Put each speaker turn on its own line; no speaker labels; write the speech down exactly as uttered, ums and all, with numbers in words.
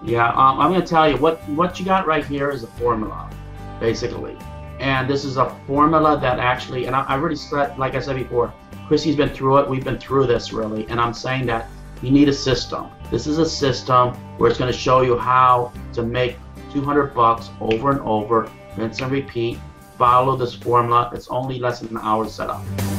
Yeah, um, I'm going to tell you what what you got right here is a formula, basically, and this is a formula that actually, and I, I really said, like I said before, Chrissy's been through it. We've been through this really, and I'm saying that you need a system. This is a system where it's going to show you how to make two hundred bucks over and over, rinse and repeat. Follow this formula. It's only less than an hour to set up.